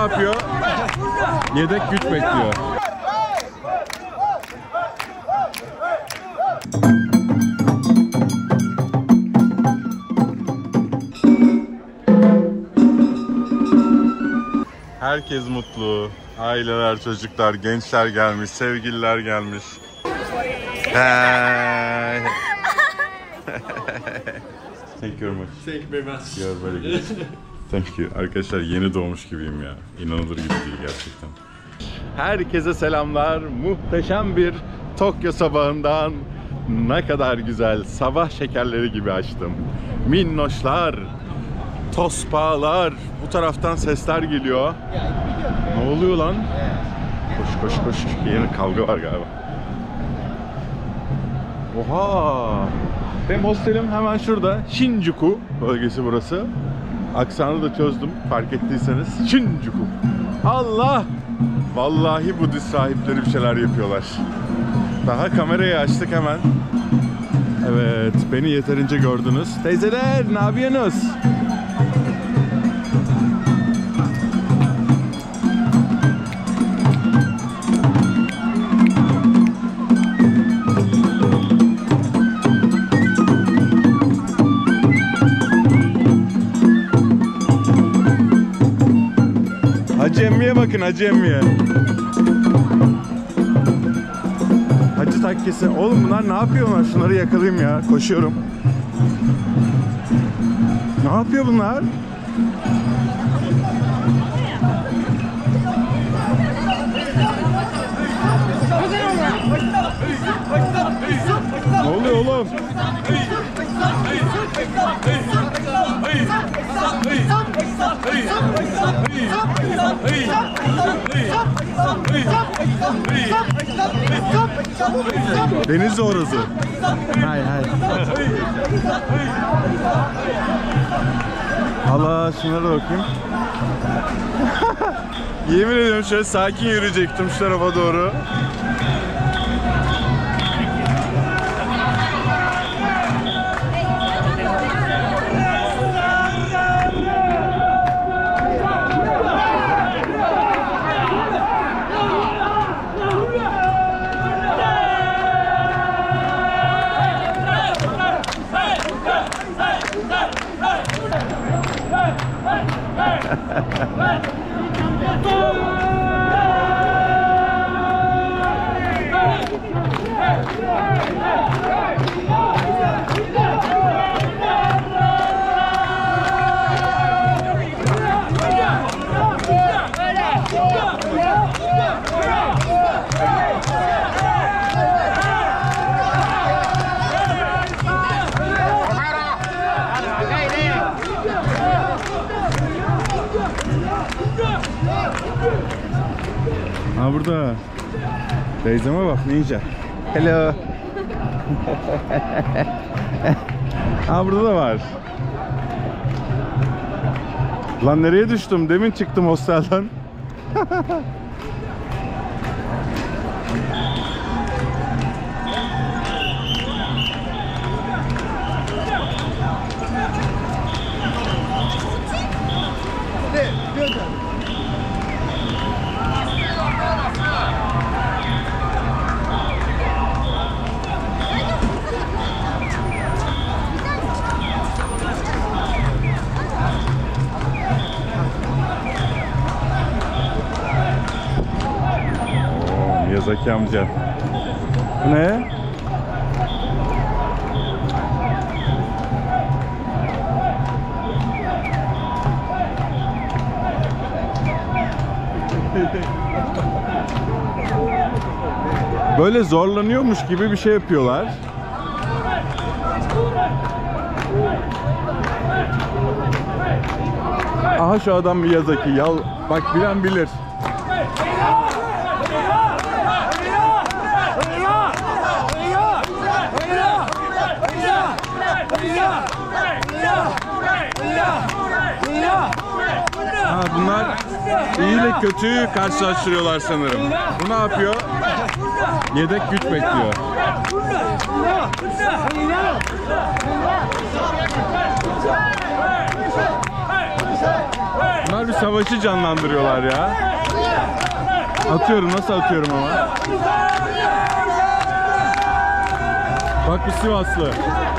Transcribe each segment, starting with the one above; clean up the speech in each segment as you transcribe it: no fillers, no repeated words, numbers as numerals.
yapıyor? Yedek güç bekliyor. Herkes mutlu. Aileler, çocuklar, gençler gelmiş, sevgililer gelmiş. Hey. Thank you very much. Thank you very much. You are very good. Thank you. Arkadaşlar yeni doğmuş gibiyim ya. İnanılır gibi değil gerçekten. Herkese selamlar. Muhteşem bir Tokyo sabahından ne kadar güzel sabah şekerleri gibi açtım. Minnoşlar, tospağlar. Bu taraftan sesler geliyor. Ne oluyor lan? Koş koş koş. Yeni kavga var galiba. Oha! Benim hostelim hemen şurada. Shinjuku bölgesi burası. Aksanı da çözdüm fark ettiyseniz. Shinjuku. Allah! Vallahi Budist sahipleri bir şeyler yapıyorlar. Daha kamerayı açtık hemen. Evet, beni yeterince gördünüz. Teyzeler, ne yapıyorsunuz? Hacı emmiye bakın, Hacı emmiye. Hacı takkesi. Oğlum bunlar ne yapıyorlar? Şunları yakalayayım ya. Koşuyorum. Ne yapıyor bunlar? Ne oluyor oğlum? Deniz orası. Hay hay. Allah, şunlara da bakayım. Yemin ediyorum şöyle sakin yürüyecektim şu tarafa doğru. Ha burada. Teyzeme bak ninja. Hello. Ha burada da var. Lan nereye düştüm? Demin çıktım hostelden. Miyazaki amca. Bu ne? Böyle zorlanıyormuş gibi bir şey yapıyorlar. Aha şu adam Miyazaki. Ya bak bilen bilir. Ha, bunlar iyi ile kötüyü karşılaştırıyorlar sanırım. Bu ne yapıyor? Yedek güç bekliyor. Bunlar bir savaşı canlandırıyorlar ya. Atıyorum, nasıl atıyorum ama. Bak bu Sivaslı.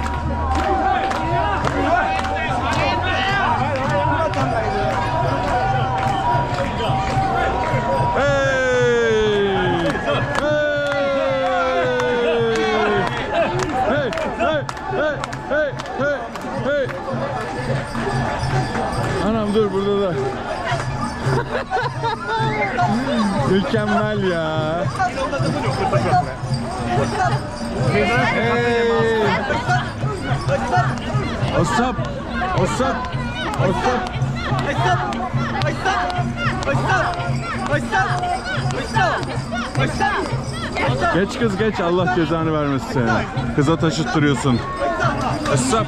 Hey. Anam dur burada da. Mükemmel ya. Hey. Osap. Geç kız geç, Allah cezanı vermesin seni. Kıza taşıttırıyorsun. Osap.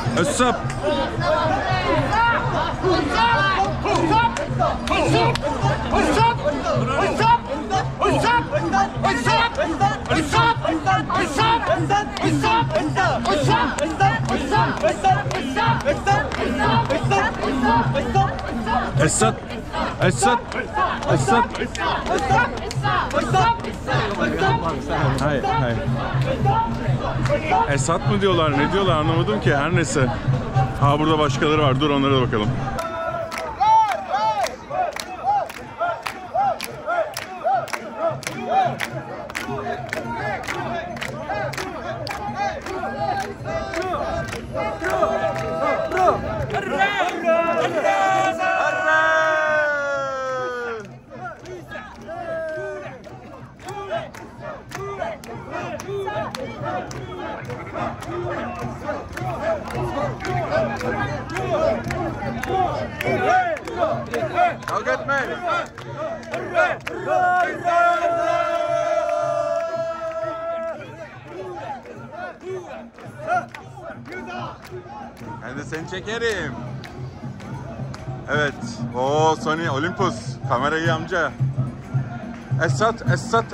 Esat. Hayır. Esat mı diyorlar, ne diyorlar anlamadım ki, her neyse. Ha burada başkaları var, dur onlara da bakalım. Kavga etme. Ben de seni çekerim. Evet. O Sony Olympus. Kamerayı amca. Esat.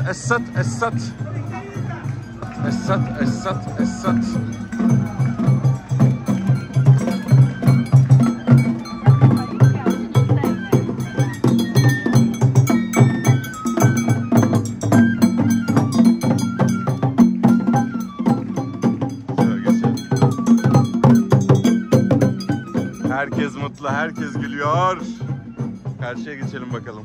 Herkes mutlu, herkes gülüyor. Karşıya geçelim bakalım.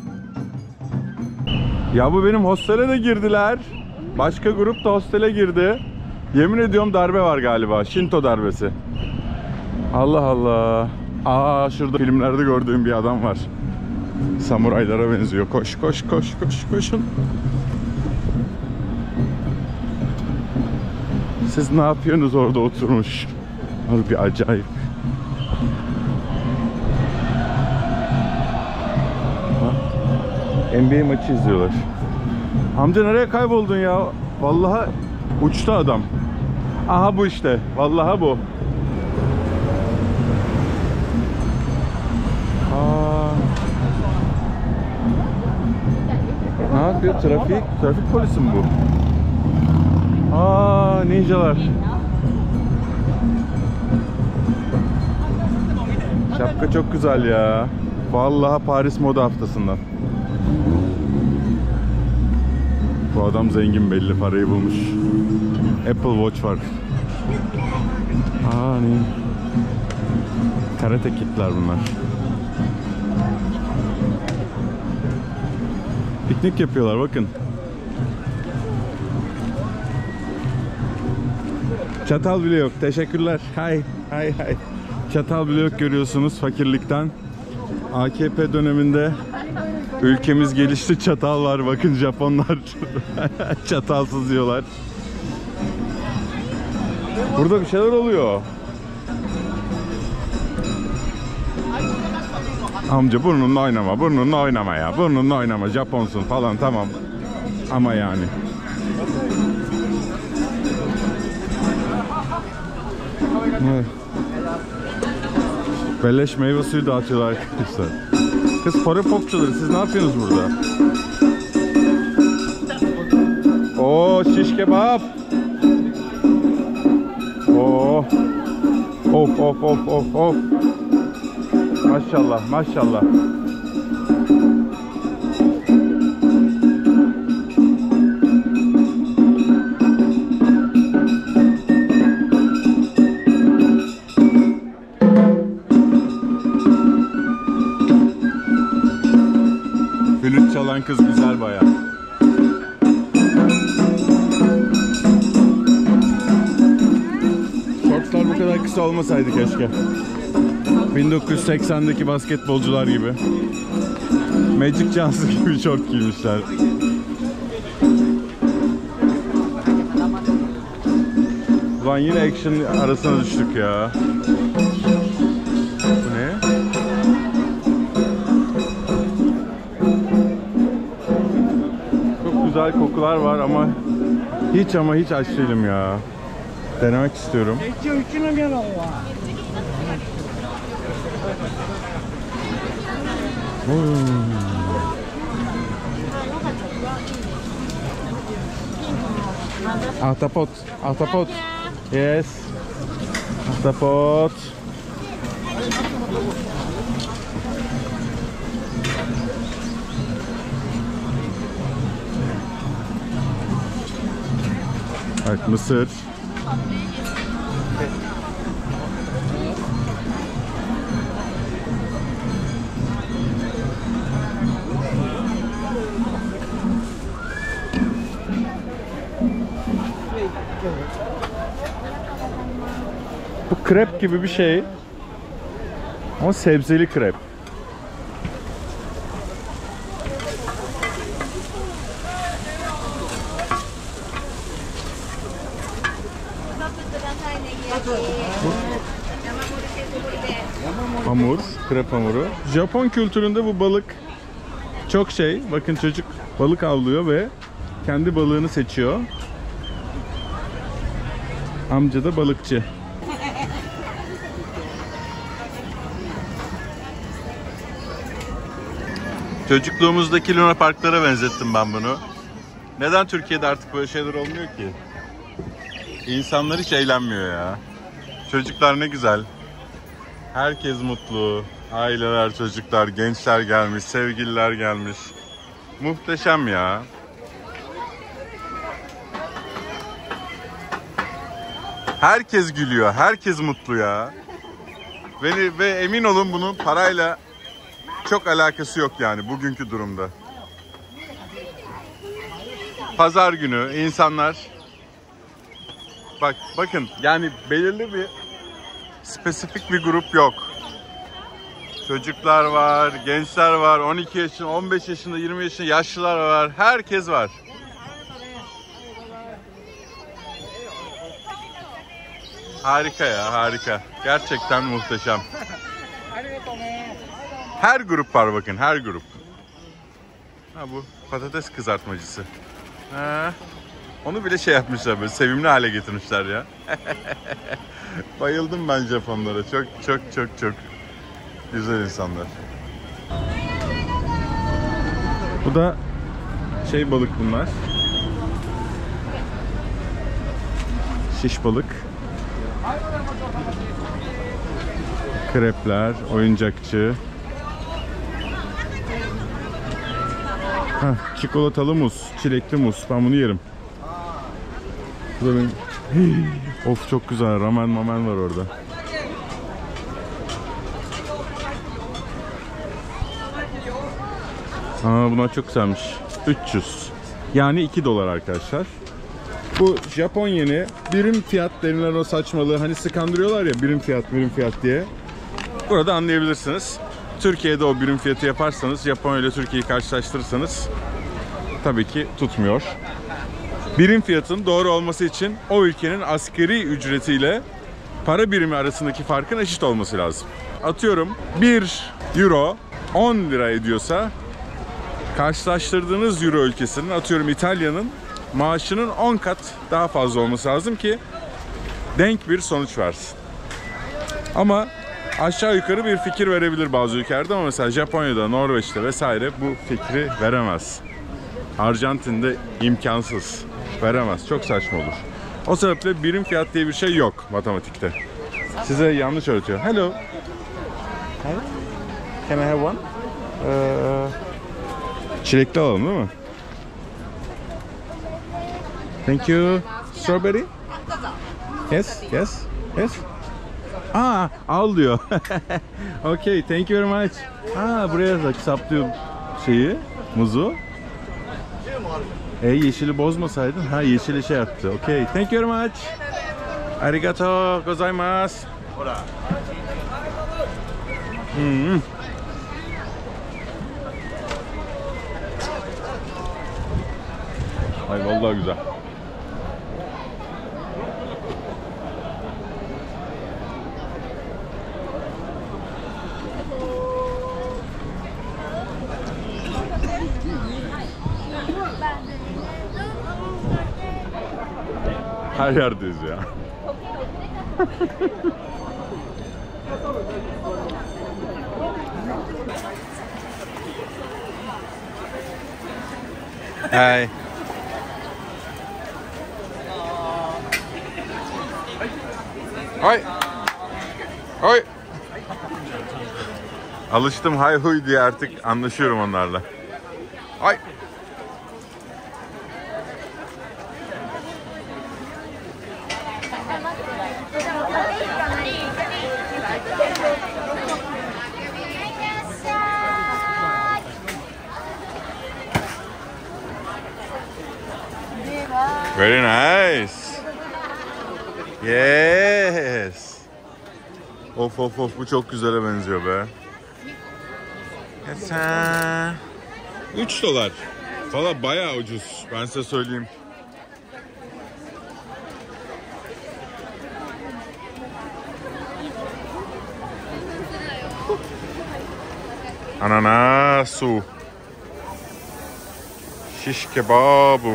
Ya bu benim hostele de girdiler. Başka grup da hostele girdi. Yemin ediyorum darbe var galiba. Shinto darbesi. Allah Allah. Aa şurada filmlerde gördüğüm bir adam var. Samuraylara benziyor. Koşun. Siz ne yapıyorsunuz orada oturmuş? Abi bir acayip. NBA maçı izliyorlar. Amca nereye kayboldun ya? Vallahi uçtu adam. Aha bu işte. Vallahi bu. Ne yapıyor? Trafik polisi mi bu? Ninjalar. Şapka çok güzel ya. Vallahi Paris moda haftasından. Bu adam zengin belli, parayı bulmuş. Apple Watch var. Ne? Karate kitler bunlar. Piknik yapıyorlar bakın. Çatal bile yok. Teşekkürler. Hay. Çatal bile yok görüyorsunuz fakirlikten. AKP döneminde ülkemiz gelişti, çatal var. Bakın Japonlar çatalsız yiyorlar. Burada bir şeyler oluyor. Amca burnunla oynama ya. Burnunla oynama. Japonsun falan tamam. Ama yani. Evet. Beleş meyve suyu dağıtıyorlar arkadaşlar. Kız para popçuları, siz ne yapıyorsunuz burada? Oo şiş kebap. Oo. Of. Maşallah, maşallah. Flüt çalan kız güzel bayağı. Shortslar bu kadar kısa olmasaydı keşke. 1980'deki basketbolcular gibi. Magic Johnson gibi şort giymişler. Ulan yine action arasına düştük ya. Bu ne? Çok güzel kokular var ama hiç aç değilim ya. Denemek istiyorum. Ahtapot, ahtapot. Yes. Ahtapot. Evet, mısır. Bu krep gibi bir şey. Ama sebzeli krep. Hamur, krep hamuru. Japon kültüründe bu balık çok şey. Bakın çocuk balık avlıyor ve kendi balığını seçiyor. Amca da balıkçı. Çocukluğumuzdaki Luna Parklara benzettim ben bunu. Neden Türkiye'de artık böyle şeyler olmuyor ki? İnsanlar hiç eğlenmiyor ya. Çocuklar ne güzel. Herkes mutlu. Aileler, çocuklar, gençler gelmiş, sevgililer gelmiş. Muhteşem ya. Herkes gülüyor, herkes mutlu ya. Ve emin olun bunun parayla çok alakası yok yani bugünkü durumda. Pazar günü insanlar bakın yani belirli bir spesifik bir grup yok. Çocuklar var, gençler var, 12 yaşında, 15 yaşında, 20 yaşında yaşlılar var. Herkes var. Harika ya, harika. Gerçekten muhteşem. Her grup var bakın, her grup. Ha bu patates kızartmacısı. Ha, onu bile şey yapmışlar böyle sevimli hale getirmişler ya. Bayıldım ben Japonlara. Çok güzel insanlar. Bu da şey balık bunlar. Şiş balık. Krepler, oyuncakçı. Çikolatalı muz, çilekli muz. Ben bunu yerim. Bu da benim... Of çok güzel. Ramen mamen var orada. Bunlar çok güzelmiş. 300. Yani 2 dolar arkadaşlar. Bu Japon yeni birim fiyat denilen o saçmalığı hani sıkandırıyorlar ya birim fiyat diye. Burada anlayabilirsiniz. Türkiye'de o birim fiyatı yaparsanız Japonya ile Türkiye'yi karşılaştırırsanız tabii ki tutmuyor. Birim fiyatın doğru olması için o ülkenin asgari ücretiyle para birimi arasındaki farkın eşit olması lazım. Atıyorum 1 euro 10 lira ediyorsa karşılaştırdığınız euro ülkesinin atıyorum İtalya'nın maaşının 10 kat daha fazla olması lazım ki denk bir sonuç versin. Ama aşağı yukarı bir fikir verebilir bazı ülkelerde ama mesela Japonya'da, Norveç'te vesaire bu fikri veremez. Arjantin'de imkansız. Veremez. Çok saçma olur. O sebeple birim fiyat diye bir şey yok matematikte. Size yanlış öğretiyor. Hello. Can I have one? Çilekli alalım değil mi? Thank you. Strawberry? Yes, yes, yes. Al diyor. Okay, thank you very much. Buraya da saplıyor şeyi, muzu. Yeşili bozmasaydın. Yeşili şey attı. Okay, thank you very much. Arigato gozaimasu. Ay vallahi güzel. Her yerdeyiz ya. Hey. Hay. Hay. Alıştım hay huy diye, artık anlaşıyorum onlarla. Hay. Very nice. Yes. Of bu çok güzele benziyor be. Yes. 3 dolar. Valla bayağı ucuz. Ben size söyleyeyim. Ananasu. Shish kebabu.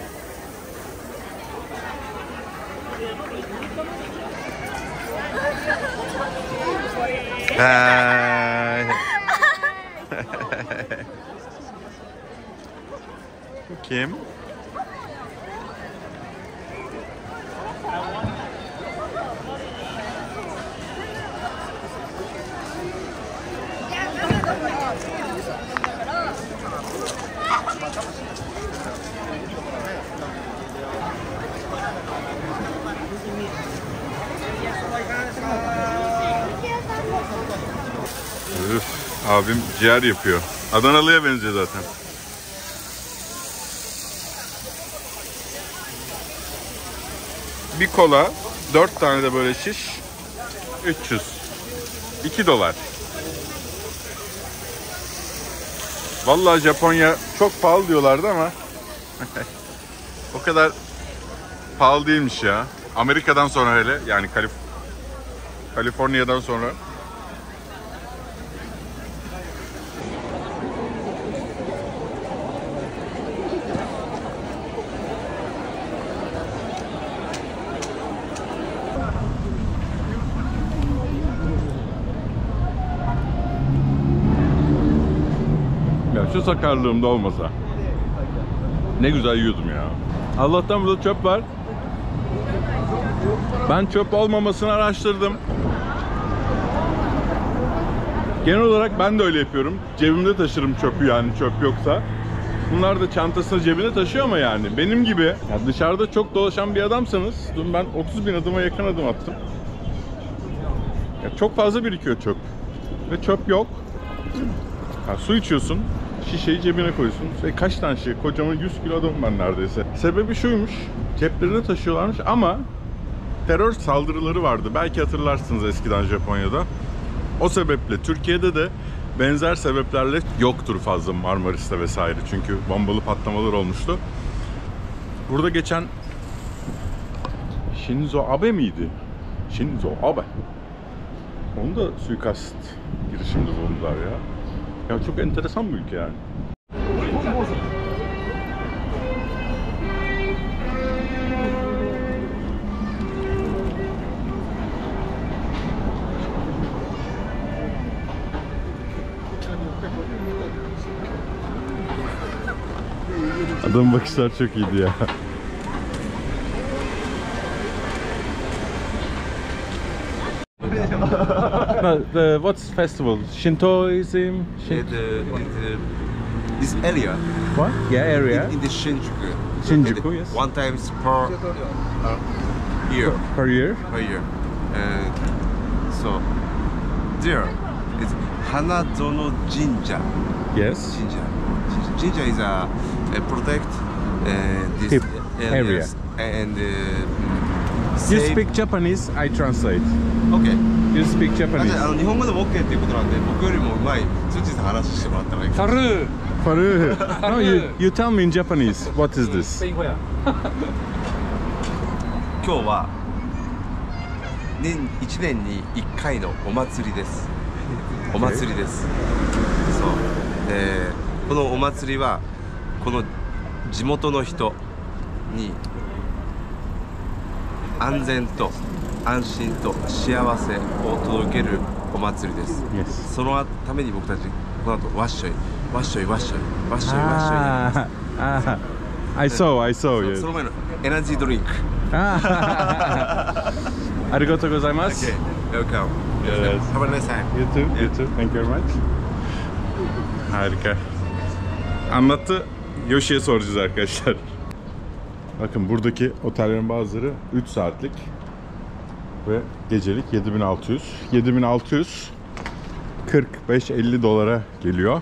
Kim? Abim ciğer yapıyor. Adanalı'ya benziyor zaten. Bir kola, 4 tane de böyle şiş, 300. 2 dolar. Vallahi Japonya çok pahalı diyorlardı ama o kadar pahalı değilmiş ya. Amerika'dan sonra hele, yani Kaliforniya'dan sonra. Şu sakarlığımda olmasa ne güzel yiyordum ya. Allah'tan burada çöp var. Ben çöp olmamasını araştırdım. Genel olarak ben de öyle yapıyorum. Cebimde taşırım çöpü, yani çöp yoksa. Bunlar da çantasını cebine taşıyor ama yani benim gibi ya dışarıda çok dolaşan bir adamsanız, dün ben 30.000 adıma yakın adım attım. Ya çok fazla birikiyor çöp. Ve çöp yok. Su içiyorsun. Şişeyi cebine koyuyorsun. Kaç tane şey? Kocaman 100 kilo adım ben neredeyse. Sebebi şuymuş. Ceplerine taşıyorlarmış ama terör saldırıları vardı. Belki hatırlarsınız eskiden Japonya'da. O sebeple Türkiye'de de benzer sebeplerle yoktur fazla Marmaris'te vesaire. Çünkü bombalı patlamalar olmuştu. Burada geçen Shinzo Abe miydi? Shinzo Abe. Onu da suikast girişiminde bulundular ya. Ya çok enteresan bir ülke yani. Adamın bakışlar çok iyiydi ya. What's festival? Shintoism? This area. What? Yeah, area. In the Shinjuku. Shinjuku, yes. One times per year. Per year? Per year. And so there is Hanazono Jinja. Yes. Jinja is a protect this Hip area. And You speak Japanese, I translate. Okay. You speak Japanese. 日本語でも OK っていうことなんで、僕よりもうまいツッチーさん話してもらったらいいかな。 Faru. No, you tell me in Japanese. What is this? 今日は1年に1回のお祭りです。お祭りです。そう。このお祭りはこの地元の人に安全と安心と幸せを届けるお祭りです。 Yes. そのために僕たちこの後ワッショイワッショイワッショイワッショイワッショイやります。 I saw. その前のエナジードリンク。 ありがとうございます。 Okay. Welcome. Yes. Have a nice time. You too. You too. Thank you very much. Harika. Anlattı. Yoshi'ye soracağız arkadaşlar. Bakın buradaki otellerin bazıları 3 saatlik ve gecelik 7600. 7600 45-50 dolara geliyor.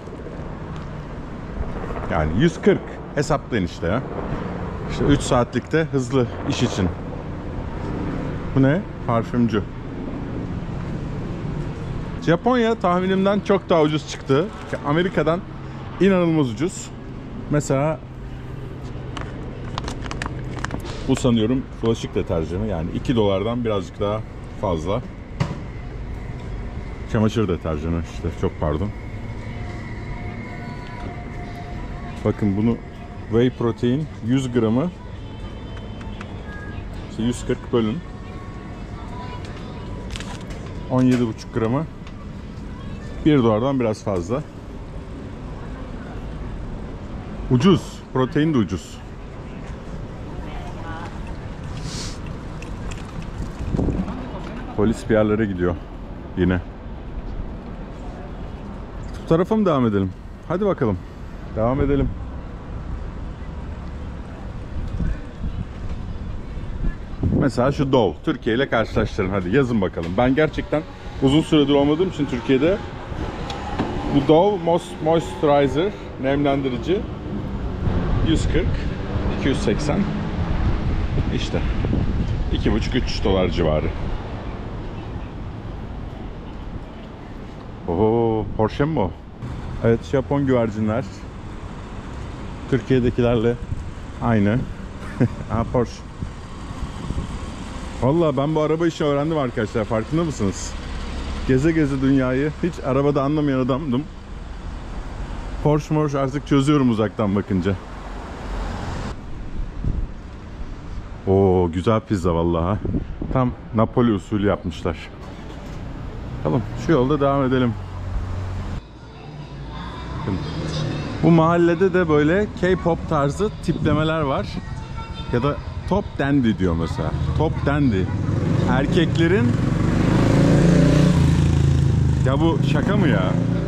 Yani 140 hesaplayın işte ya. İşte 3 saatlikte hızlı iş için. Bu ne? Parfümcü. Japonya tahminimden çok daha ucuz çıktı. Amerika'dan inanılmaz ucuz. Mesela bu sanıyorum bulaşık deterjanı, yani 2 dolardan birazcık daha fazla. Çamaşır deterjanı işte, çok pardon. Bakın bunu whey protein 100 gramı işte 140 bölün 17,5 gramı 1 dolardan biraz fazla. Ucuz. Protein de ucuz. Polis bir yerlere gidiyor. Yine. Bu tarafa mı devam edelim? Hadi bakalım. Devam edelim. Mesela şu Dove. Türkiye ile karşılaştırın. Hadi yazın bakalım. Ben gerçekten uzun süredir olmadığım için Türkiye'de bu Dove Moisturizer nemlendirici 140 280 işte 2,5-3 dolar civarı. Oho, Porsche mi bu? Evet, Japon güvercinler. Türkiye'dekilerle aynı. Aha, Porsche. Vallahi ben bu araba işi öğrendim arkadaşlar, farkında mısınız? Geze geze dünyayı, hiç arabada anlamayan adamdım. Porsche artık çözüyorum uzaktan bakınca. Oo, güzel pizza vallahi. Tam Napoli usulü yapmışlar. Tamam, şu yolda devam edelim. Bu mahallede de böyle K-pop tarzı tiplemeler var. Ya da Top Dandy diyor mesela. Top Dandy. Erkeklerin... Ya bu şaka mı ya?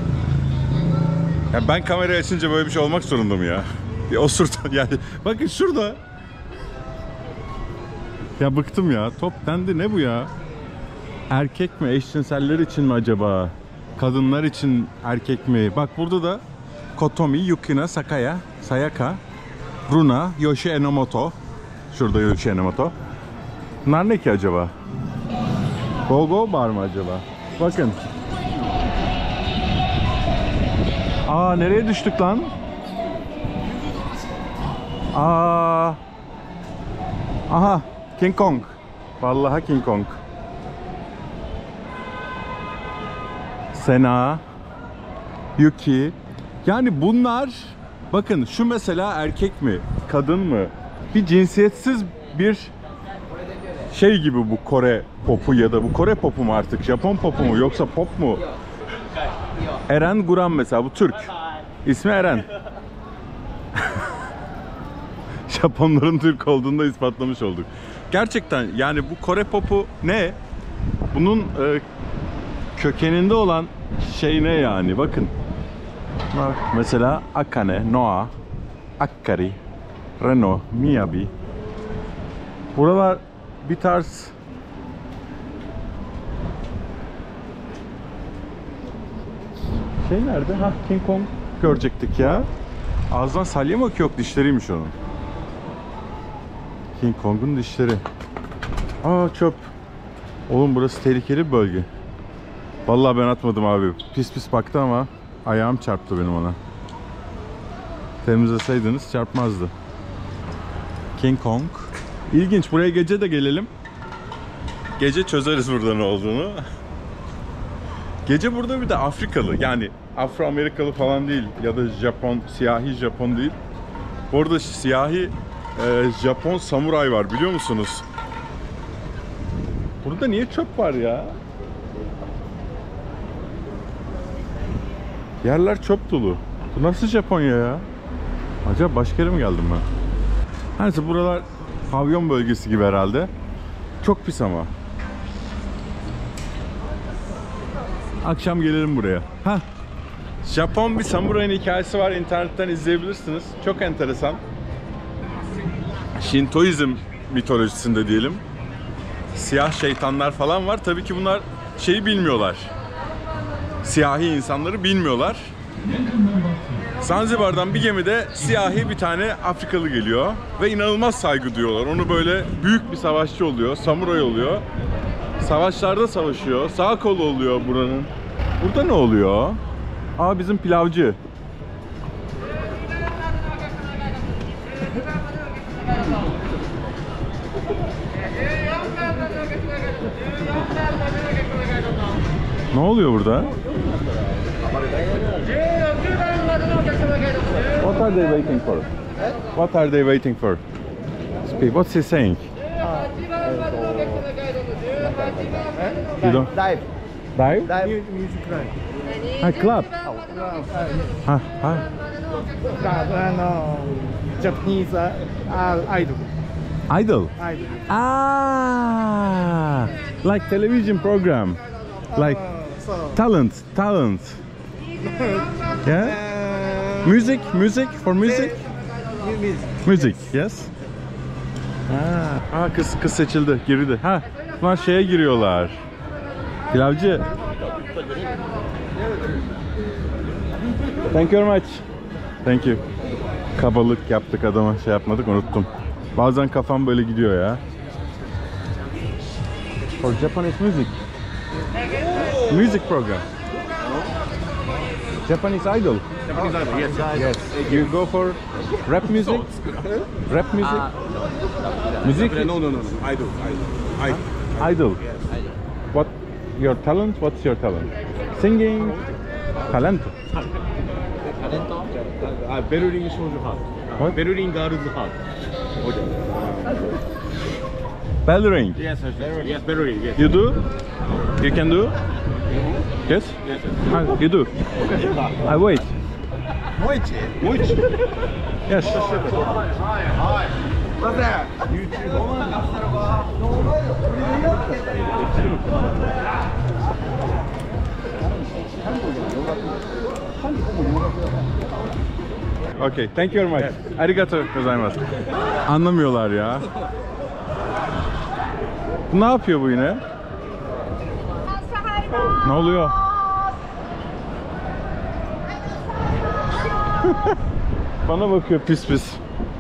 Ya ben kamerayı açınca böyle bir şey olmak zorunda mı ya? Bir osurt yani. Bakın şurada. Ya bıktım ya. Top Dandy ne bu ya? Erkek mi? Eşcinseller için mi acaba? Kadınlar için erkek mi? Bak burada da Kotomi, Yukina, Sayaka, Runa, Yoshi Enomoto. Şurada Yoshi Enomoto. Bunlar ne ki acaba? Go bar mı acaba? Bakın. Aa, nereye düştük lan? Aa. Aha, King Kong. Vallahi King Kong. Sena, Yuki. Yani bunlar, bakın şu mesela erkek mi, kadın mı? Bir cinsiyetsiz bir şey gibi bu Kore popu, ya da bu Kore popu mu artık, Japon popu mu, yoksa pop mu? Eren Guran mesela, bu Türk. İsmi Eren. Japonların Türk olduğunu da ispatlamış olduk. Gerçekten yani bu Kore popu ne? Bunun kökeninde olan şey ne yani? Bakın. Bak, mesela Akane, Noa, Akkari, Renault, Miyabi. Buralar bir tarz şey nerede? Ha, King Kong görecektik ya. Ağzından salya mı akıyor? Yok, dişleriymiş onun. King Kong'un dişleri. Aa, çöp. Oğlum burası tehlikeli bir bölge. Vallahi ben atmadım abi. Pis pis baktı ama ayağım çarptı benim ona. Temizleseydiniz çarpmazdı. King Kong. İlginç. Buraya gece de gelelim. Gece çözeriz burada ne olduğunu. Gece burada bir de Afrikalı, yani Afro-Amerikalı falan değil ya da Japon, siyahi Japon değil. Burada siyahi Japon samuray var, biliyor musunuz? Burada niye çöp var ya? Yerler çöp dolu. Bu nasıl Japonya ya? Acaba başka yere mi geldim ben? Neyse, buralar pavyon bölgesi gibi herhalde. Çok pis ama. Akşam gelelim buraya. Hah. Japon bir samurayın hikayesi var. İnternetten izleyebilirsiniz. Çok enteresan. Şintoizm mitolojisinde diyelim. Siyah şeytanlar falan var. Tabii ki bunlar şeyi bilmiyorlar. Siyahi insanları bilmiyorlar. Zanzibar'dan bir gemide siyahi bir tane Afrikalı geliyor ve inanılmaz saygı duyuyorlar. Onu böyle büyük bir savaşçı oluyor, samuray oluyor. Savaşlarda savaşıyor, sağ kolu oluyor buranın. Burada ne oluyor? Aa, bizim pilavcı. Ne oluyor burada? What are they waiting for? What are they waiting for? Speak. What's he saying? You don't? Dive. Dive? Dive. Music line. Ha, club. Ha, ha. Japanese idol. Idol. Idol. Ah, like television program. Like So. talent. Yeah? Music for music. Music, yes. Aa, kız seçildi, girdi. Ha, bunlar şeye giriyorlar. Pilavcı. Thank you very much. Thank you. Kabalık yaptık adama, şey yapmadık, unuttum. Bazen kafam böyle gidiyor ya. For Japanese music. Music program. Japanese idol. Japanese idol, yes. Yes. You go for rap music? Rap music? Music? No. Idol. Idol. What your talent? What's your talent? Singing. Talent. Berlin Shoujo Heart. What? Berlin Girls Heart. Bell ring. Yes, Berlin. Yes. You do? You can do? Yes? Yes. Ah, you do? I wait. Moichi. Yes. What's that? Okay, thank you very much. Arigato gozaimasu. Anlamıyorlar ya. Ne yapıyor bu yine? Ne oluyor? Bana bakıyor pis pis.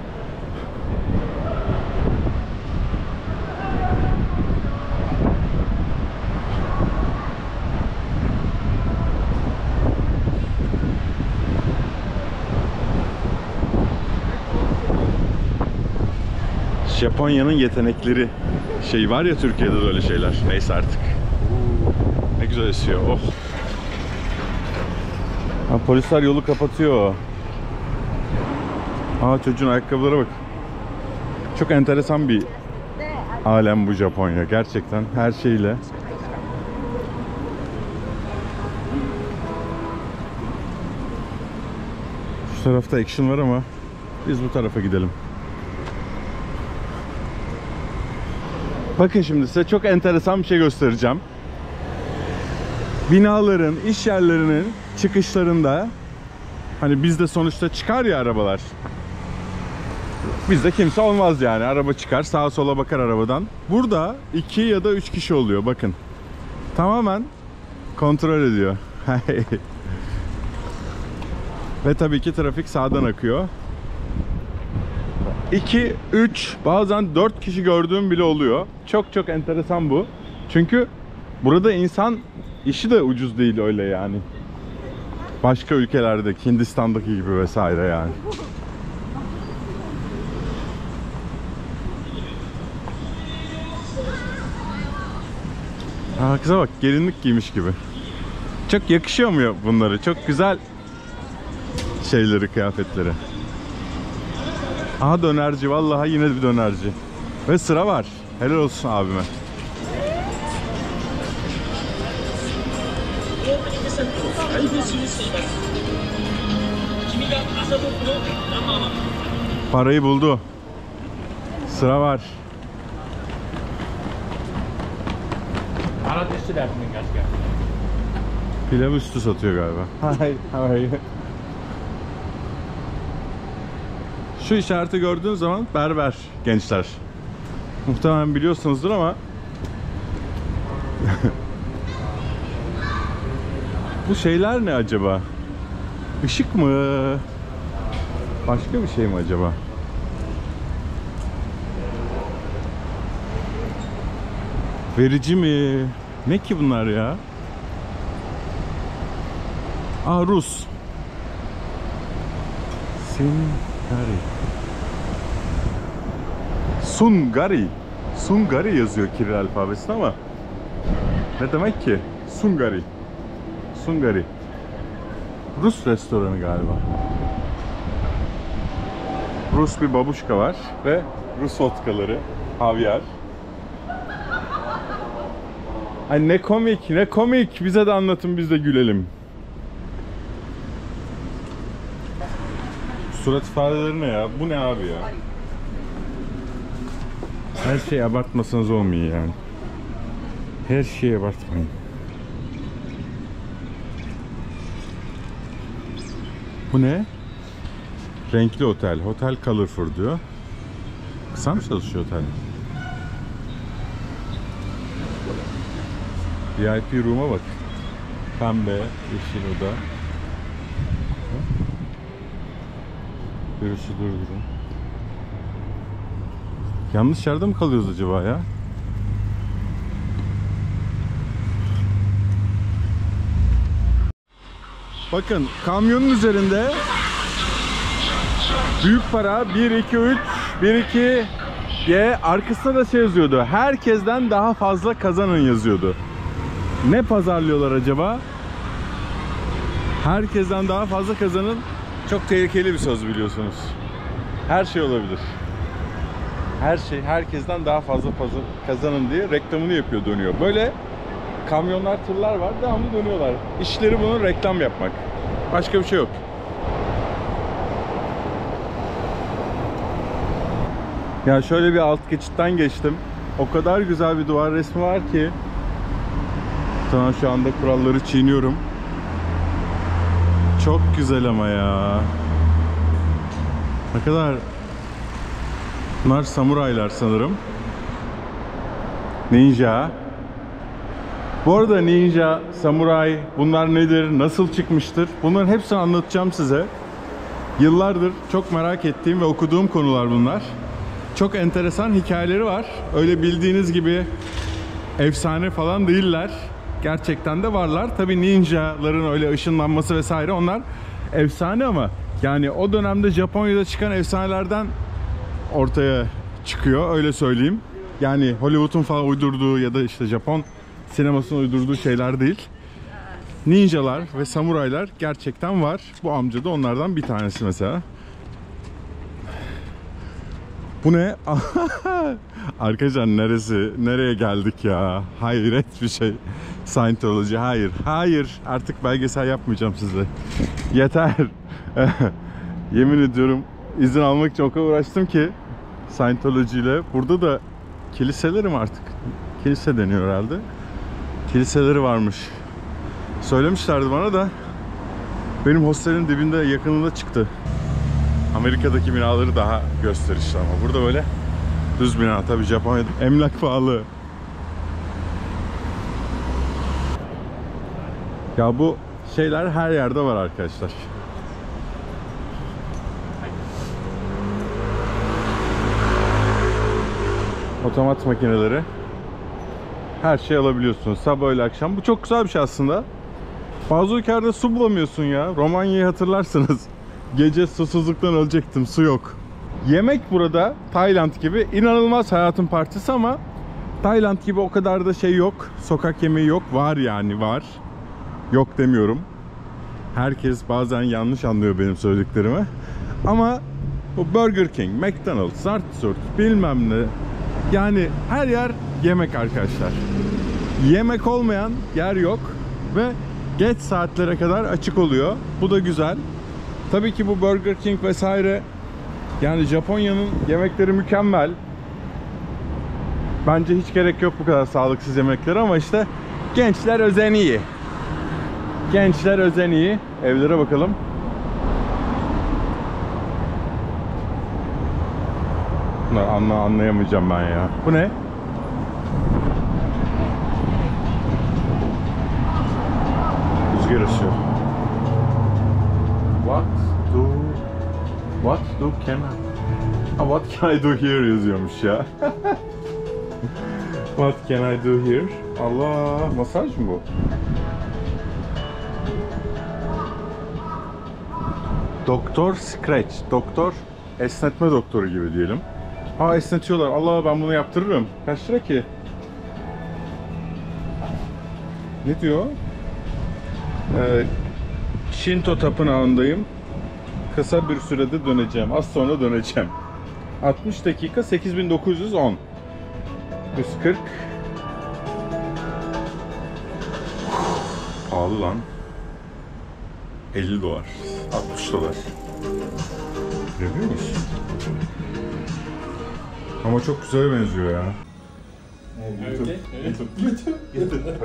Japonya'nın yetenekleri şey var ya, Türkiye'de de öyle şeyler. Neyse artık. Ne güzel esiyor. Oh. Ha, polisler yolu kapatıyor. Aa, çocuğun ayakkabılara bak. Çok enteresan bir alem bu Japonya. Gerçekten her şeyle. Şu tarafta action var ama biz bu tarafa gidelim. Bakın şimdi size çok enteresan bir şey göstereceğim. binaların, iş yerlerinin çıkışlarında, hani bizde sonuçta çıkar ya arabalar. Bizde kimse olmaz yani. Araba çıkar, sağa sola bakar arabadan. Burada 2 ya da 3 kişi oluyor, bakın. Tamamen kontrol ediyor. Ve tabii ki trafik sağdan akıyor. 2, 3, bazen 4 kişi gördüğüm bile oluyor. Çok çok enteresan bu. Çünkü burada insan işi de ucuz değil öyle yani. Başka ülkelerdeki, Hindistan'daki gibi vesaire yani. Kıza bak, gelinlik giymiş gibi. Çok yakışıyor mu bunları? Çok güzel şeyleri, kıyafetleri. Aha dönerci, vallahi yine bir dönerci. Ve sıra var. Helal olsun abime. Parayı buldu. Sıra var. Pilav üstü satıyor galiba. Hi, how are you? Şu işareti gördüğünüz zaman berber gençler. Muhtemelen biliyorsunuzdur ama bu şeyler ne acaba? Işık mı? Başka bir şey mi acaba? Verici mi? Ne ki bunlar ya? Aa, Rus. Sungari. Sungari yazıyor Kiril alfabesinde ama ne demek ki? Sungari. Sungari. Rus restoranı galiba. Rus bir babuşka var ve Rus vodkaları, havyar. Ay ne komik, ne komik. Bize de anlatın, biz de gülelim. Surat ifadeleri ne ya? Bu ne abi ya? Her şeyi abartmasanız olmuyor yani. Her şeyi abartmayın. Bu ne? Renkli otel. Hotel Colorful diyor. Kısa mı çalışıyor otel? VIP room'a bak. Pembe, yeşil oda. Görüşü durdurun. Yanlış yerde mi kalıyoruz acaba ya? Bakın kamyonun üzerinde büyük para 1 2 3 1 2 Y, arkasında da şey yazıyordu. Herkesten daha fazla kazanın yazıyordu. Ne pazarlıyorlar acaba? Herkesten daha fazla kazanın. Çok tehlikeli bir söz biliyorsunuz. Her şey olabilir. Her şey, herkesten daha fazla kazanın diye reklamını yapıyor, dönüyor. Böyle kamyonlar, tırlar var, devamlı dönüyorlar. İşleri bunun reklam yapmak. Başka bir şey yok. Ya şöyle bir alt geçitten geçtim. O kadar güzel bir duvar resmi var ki. Tamam, şu anda kuralları çiğniyorum. Çok güzel ama ya. Ne kadar... Bunlar samuraylar sanırım. Ninja. Bu arada ninja, samuray bunlar nedir, nasıl çıkmıştır? Bunların hepsini anlatacağım size. Yıllardır çok merak ettiğim ve okuduğum konular bunlar. Çok enteresan hikayeleri var. Öyle bildiğiniz gibi efsane falan değiller. Gerçekten de varlar. Tabii ninjaların öyle ışınlanması vesaire, onlar efsane ama yani o dönemde Japonya'da çıkan efsanelerden ortaya çıkıyor, öyle söyleyeyim. Yani Hollywood'un falan uydurduğu ya da işte Japon sinemasının uydurduğu şeyler değil. Ninjalar ve samuraylar gerçekten var. Bu amca da onlardan bir tanesi mesela. Bu ne? Arkadaşlar nereye geldik ya? Hayret bir şey. Scientology, hayır. Hayır. Artık belgesel yapmayacağım size. Yeter. Yemin ediyorum izin almak için o kadar uğraştım ki Scientology ile. Burada da kiliseleri mi artık? Kilise deniyor herhalde. Kiliseleri varmış. Söylemişlerdi bana da benim hostelin dibinde, yakınında çıktı. Amerika'daki binaları daha gösterişli ama burada böyle düz bina. Tabii Japonya'da emlak pahalı. Ya bu şeyler her yerde var arkadaşlar. Otomat makineleri. Her şey alabiliyorsunuz sabah öğle akşam. Bu çok güzel bir şey aslında. Bazı ülkelerde su bulamıyorsun ya. Romanya'yı hatırlarsınız. Gece susuzluktan ölecektim, su yok. Yemek burada Tayland gibi inanılmaz hayatın partisi ama Tayland gibi o kadar da şey yok. Sokak yemeği yok. Var yani, var. Yok demiyorum. Herkes bazen yanlış anlıyor benim söylediklerimi. Ama bu Burger King, McDonald's, zart zurt bilmem ne. Yani her yer yemek arkadaşlar. Yemek olmayan yer yok ve geç saatlere kadar açık oluyor. Bu da güzel. Tabii ki bu Burger King vesaire, yani Japonya'nın yemekleri mükemmel. Bence hiç gerek yok bu kadar sağlıksız yemeklere ama işte gençler özeniyor. Gençler özeniyor. Evlere bakalım. Bunları anlayamayacağım ben ya. Bu ne? Rüzgar esiyor. What can I do here yazıyormuş ya. What can I do here? Allah, masaj mı bu? Doktor Scratch. Doktor esnetme doktoru gibi diyelim. Aa, esnetiyorlar. Allah, ben bunu yaptırırım. Kaç lira ki? Ne diyor? Shinto tapınağındayım. Kısa bir sürede döneceğim. Az sonra döneceğim. 60 dakika 8910. 140. Pahalı lan. 50 dolar. 60 dolar. Görüyor musun? Ama çok güzel benziyor ya. YouTube.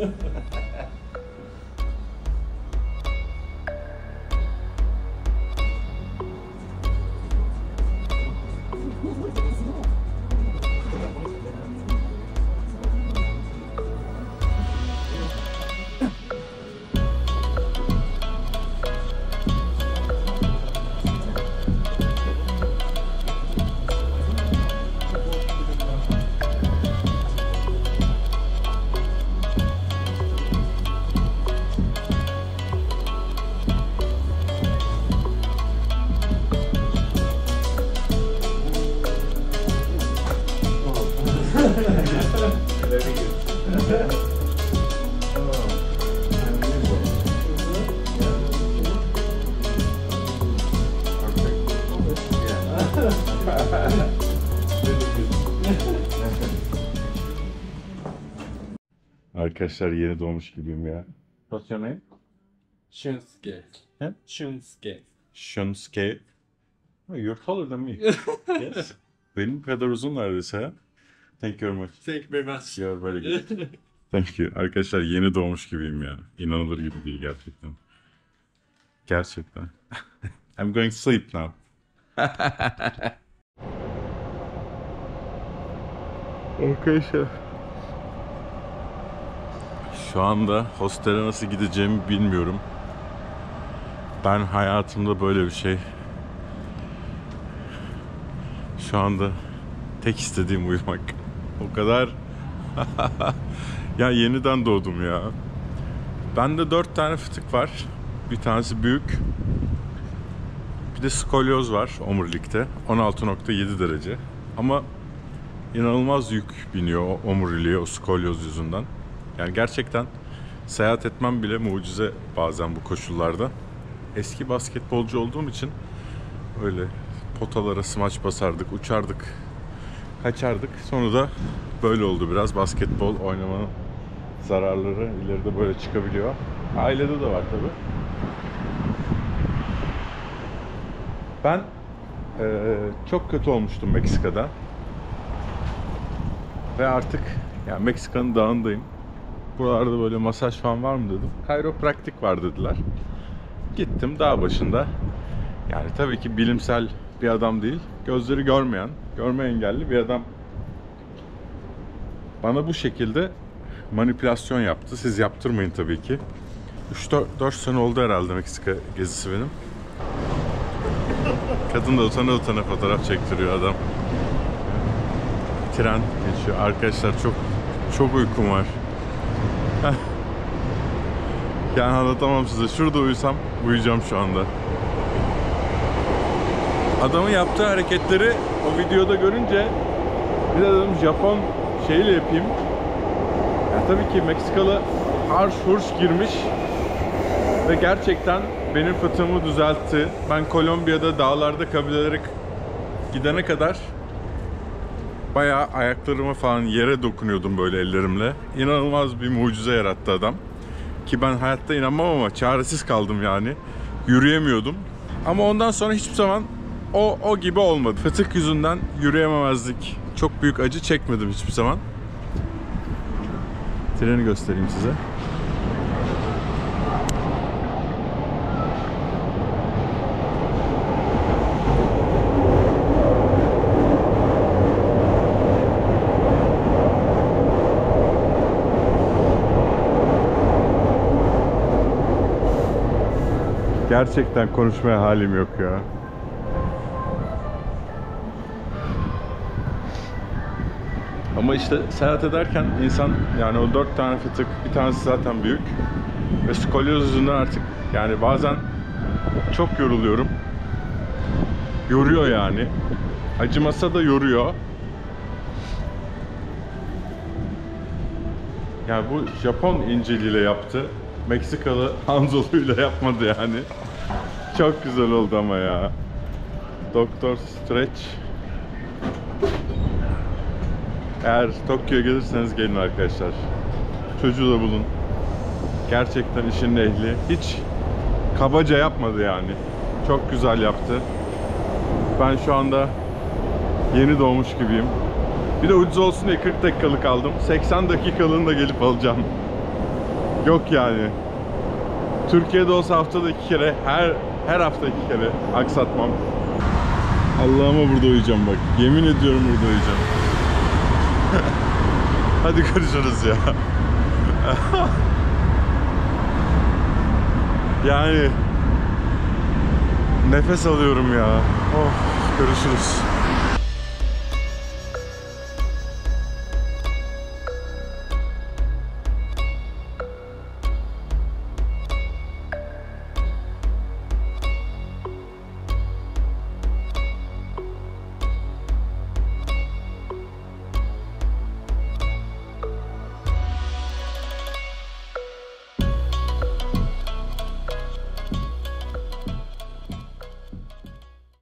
Arkadaşlar yeni doğmuş gibiyim ya. What's your name? Shunsuke. He? Shunsuke. Shunsuke. Oh, you're taller than me. Yes. Benim kadar uzun neredeyse ha. Thank you very much. Thank you very much. You're very good. Thank you. Arkadaşlar yeni doğmuş gibiyim ya. İnanılır gibi değil gerçekten. Gerçekten. I'm going to sleep now. Arkadaşlar. Şu anda hostele nasıl gideceğimi bilmiyorum. Ben hayatımda böyle bir şey. Şu anda tek istediğim uyumak. O kadar. Ya yeniden doğdum ya. Bende 4 tane fıtık var. Bir tanesi büyük. Bir de skolyoz var omurilikte. 16.7 derece. Ama inanılmaz yük biniyor o omuriliğe, o skolyoz yüzünden. Yani gerçekten seyahat etmem bile mucize bazen bu koşullarda. Eski basketbolcu olduğum için öyle potalara smaç basardık, uçardık, kaçardık. Sonra da böyle oldu biraz. Basketbol oynamanın zararları ileride böyle çıkabiliyor. Ailede de var tabii. Ben çok kötü olmuştum Meksika'da. Ve artık yani Meksika'nın dağındayım. buralarda böyle masaj falan var mı dedim. Kayropraktik var dediler. Gittim dağ başında. Yani tabii ki bilimsel bir adam değil. Gözleri görmeyen, görme engelli bir adam. Bana bu şekilde manipülasyon yaptı. Siz yaptırmayın tabii ki. 3-4 sene oldu herhalde Meksika gezisi benim. Kadın da utana utana fotoğraf çektiriyor adam. Tren geçiyor. Arkadaşlar çok uykum var. Yani anlatamam size. Şurada uyusam uyuyacağım şu anda. Adamın yaptığı hareketleri o videoda görünce bir de dedim Japon şeyle yapayım. Yani tabii ki Meksikalı harç hurç girmiş ve gerçekten benim fıtığımı düzeltti. Ben Kolombiya'da dağlarda kabilelere gidene kadar bayağı ayaklarıma falan yere dokunuyordum böyle ellerimle. İnanılmaz bir mucize yarattı adam. Ki ben hayatta inanmam ama çaresiz kaldım yani. Yürüyemiyordum. Ama ondan sonra hiçbir zaman o gibi olmadı. Fıtık yüzünden yürüyememezlik, çok büyük acı çekmedim hiçbir zaman. Treni göstereyim size. Gerçekten konuşmaya halim yok ya. Ama işte seyahat ederken insan yani o 4 tane fıtık, bir tanesi zaten büyük. Ve skolyoz yüzünden artık yani bazen çok yoruluyorum. Yoruyor yani. Acımasa da yoruyor. Yani bu Japon inceliyle yaptı. Meksikalı Hanzo'luyla yapmadı yani. Çok güzel oldu ama ya. Doktor Stretch. Eğer Tokyo'ya gelirseniz gelin arkadaşlar. Çocuğu da bulun. Gerçekten işin ehli. Hiç kabaca yapmadı yani. Çok güzel yaptı. Ben şu anda yeni doğmuş gibiyim. Bir de ucuz olsun diye 40 dakikalık aldım. 80 dakikalığını da gelip alacağım. Yok yani. Türkiye'de olsa haftada 2 kere, her hafta 2 kere aksatmam. Allah'ıma burada uyuyacağım bak. Yemin ediyorum burada uyuyacağım. Hadi görüşürüz ya. Yani nefes alıyorum ya. Of, görüşürüz.